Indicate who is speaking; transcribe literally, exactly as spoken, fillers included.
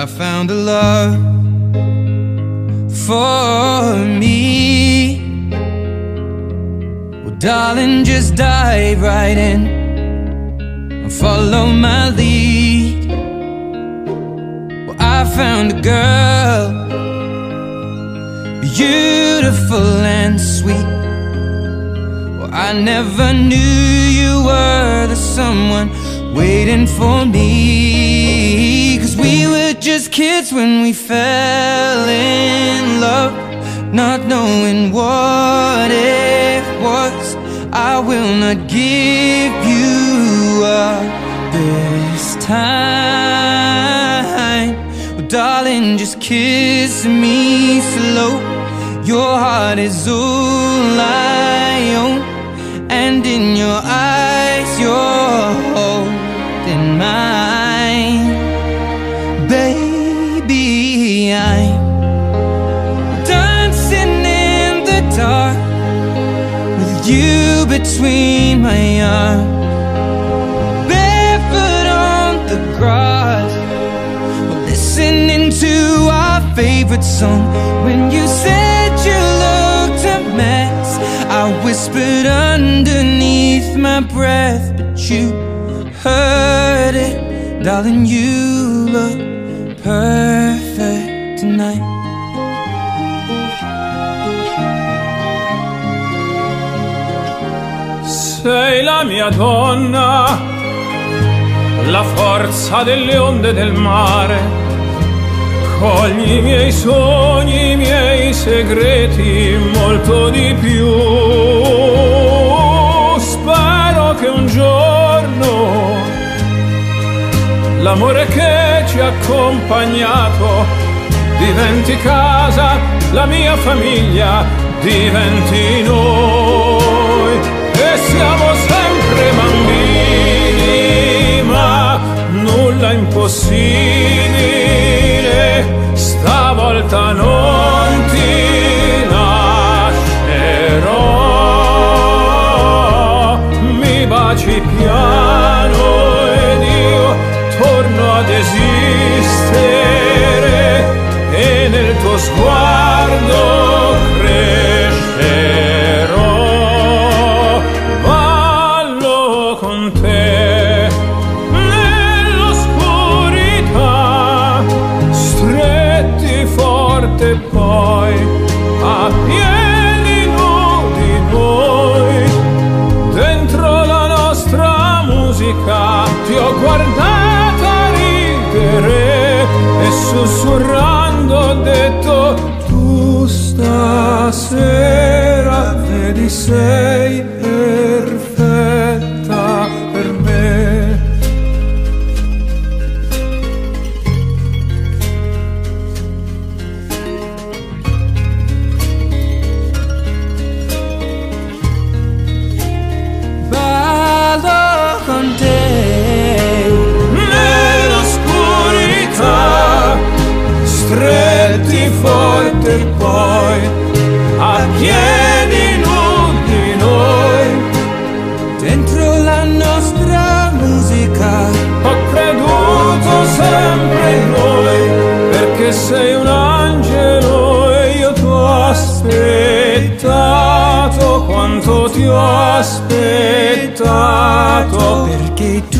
Speaker 1: I found a love for me. Well, darling, just dive right in and follow my lead. Well, I found a girl, beautiful and sweet. Well, I never knew you were the someone waiting for me. 'Cause we were just kids when we fell in love, not knowing what it was. I will not give you up this time. Well, darling, just kiss me slow. Your heart is all I own, and in your eyes you're holding mine. Baby, I'm dancing in the dark with you between my arms, barefoot on the grass, listening to our favorite song. When you said you looked a mess, I whispered underneath my breath, but you heard it. Darling, you look perfect tonight.
Speaker 2: Sei la mia donna, la forza delle onde del mare. Cogli i miei sogni, i miei segreti, molto di più. Spero che un giorno l'amore che ci ha accompagnato diventi casa, la mia famiglia diventi noi. E siamo sempre bambini, ma nulla impossibile. Stavolta non ti lascerò. Mi baci piano ed io torno ad esistere, e nel tuo sguardo crescerò. Ballo con te nell'oscurità, stretti forte poi a piedi nudi noi. Dentro la nostra musica ti ho guardata ridere e sussurrando ho detto: tu stasera vedi sei perfetta per me.
Speaker 1: Ballo con te
Speaker 2: nell'oscurità, stretti forte poi a piedi nudi noi.
Speaker 1: dentro la nostra musica.
Speaker 2: Ho creduto sempre in noi, perché sei un angelo e io ti ho aspettato. Quanto ti ho aspettato,
Speaker 1: Perché